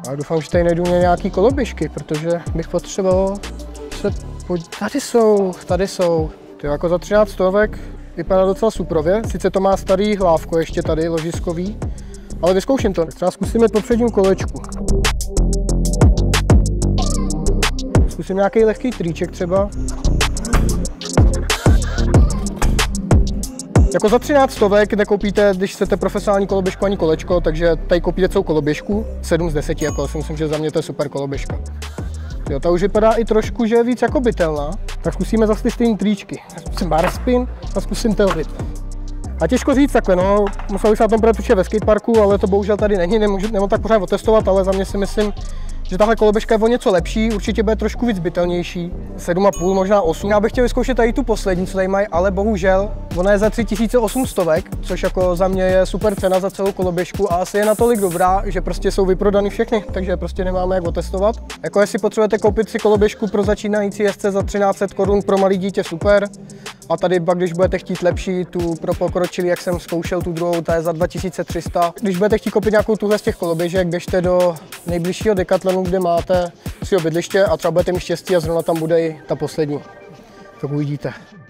A doufám, že tady najdu nějaký koloběžky, protože bych potřeboval se Tady jsou. To jako za 13 stovek vypadá docela suprově. Sice to má starý hlávko ještě tady, ložiskový, ale vyzkouším to. Třeba zkusíme po předním kolečku. Zkusím nějaký lehký triček třeba. Jako za 13 stovek nekoupíte, když chcete profesionální koloběžku, ani kolečko, takže tady koupíte celou koloběžku, 7 z 10, jako si myslím, že za mě to je super koloběžka. Jo, ta už vypadá i trošku, že je víc jako bytelná. Tak zkusíme zase ty stejné tričky. Zkusím bar spin a zkusím tailwhip. A těžko říct takhle, no, musel bych se na tom podívat ve skateparku, ale to bohužel tady není, nemůžu tak pořád otestovat, ale za mě si myslím, že tahle koloběžka je o něco lepší, určitě bude trošku víc bytelnější, 7,5, možná 8. Já bych chtěl vyzkoušet tady tu poslední, co tady mají, ale bohužel ona je za 3800, což jako za mě je super cena za celou koloběžku a asi je natolik dobrá, že prostě jsou vyprodány všechny, takže prostě nemáme jak otestovat. Jako jestli potřebujete koupit si koloběžku pro začínající jezdce za 1300 Kč pro malý dítě, super. A tady pak, když budete chtít lepší, tu pro pokročilý, jak jsem zkoušel tu druhou, ta je za 2300. Když budete chtít koupit nějakou tuhle z těch koloběžek, běžte do nejbližšího Decathlonu, kde máte svého bydliště a třeba budete mít štěstí a zrovna tam bude i ta poslední. Tak uvidíte.